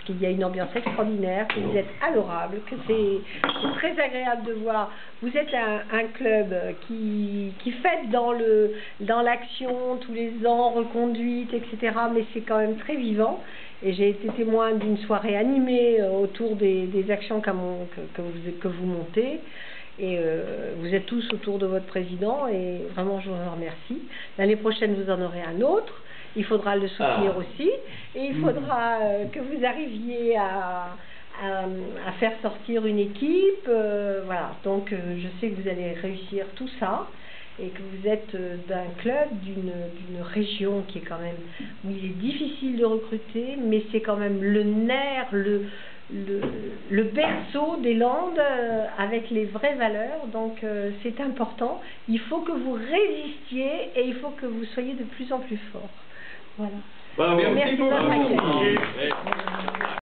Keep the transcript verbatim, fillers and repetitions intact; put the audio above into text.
Il y a une ambiance extraordinaire, que vous êtes adorable, que c'est très agréable de voir. Vous êtes un, un club qui, qui fête dans le dans l'action tous les ans, reconduite, et cetera. Mais c'est quand même très vivant. Et j'ai été témoin d'une soirée animée autour des, des actions que, que, vous, que vous montez. Et euh, vous êtes tous autour de votre président et vraiment je vous en remercie. L'année prochaine vous en aurez un autre. Il faudra le soutenir ah. aussi et il faudra euh, que vous arriviez à, à, à faire sortir une équipe. Euh, voilà, donc euh, je sais que vous allez réussir tout ça et que vous êtes euh, d'un club, d'une région qui est quand même, où il est difficile de recruter, mais c'est quand même le nerf, le, le, le berceau des Landes euh, avec les vraies valeurs, donc euh, c'est important. Il faut que vous résistiez et il faut que vous soyez de plus en plus fort. Voilà. Bah, merci, merci de votre accueil.